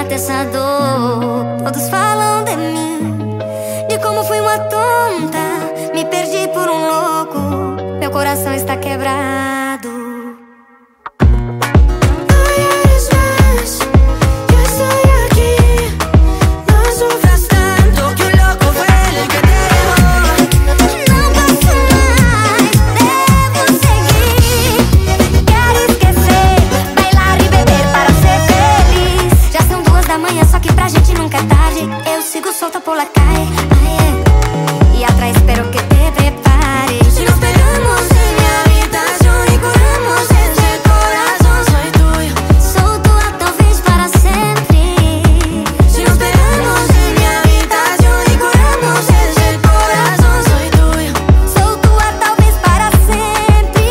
aguento essa dor. Todos falam de mim, de como fui uma tonta, me perdi por um louco, meu coração está quebrado. Só que pra gente nunca é tarde. Eu sigo solta por la calle, y atrás espero que te prepares. Si nos pegamos en mi habitación y corremos ese corazón, soy tuyo, sou tua talvez para sempre. Si nos pegamos en mi habitación y corremos ese corazón, soy tuyo, sou tua talvez para sempre.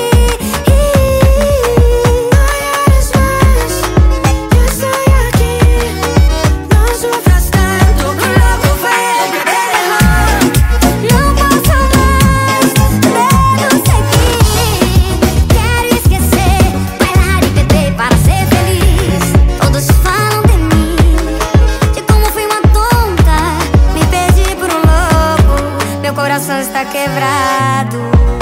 Meu coração está quebrado.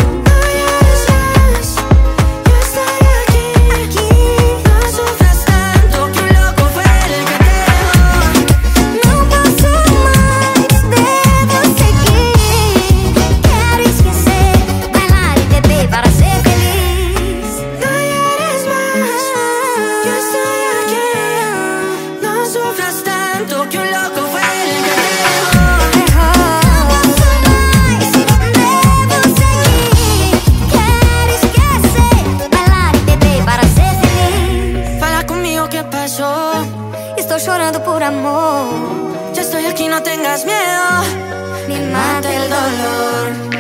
Estou chorando por amor. Ya estoy aquí, no tengas miedo. Me mata el dolor.